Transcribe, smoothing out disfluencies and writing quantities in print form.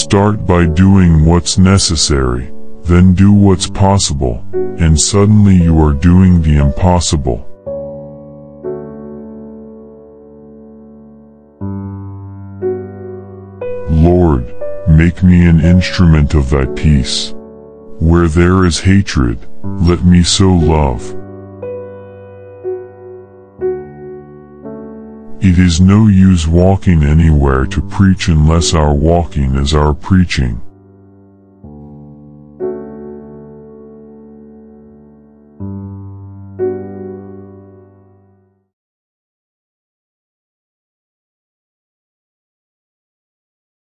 Start by doing what's necessary, then do what's possible, and suddenly you are doing the impossible. Lord, make me an instrument of thy peace. Where there is hatred, let me sow love. It is no use walking anywhere to preach unless our walking is our preaching.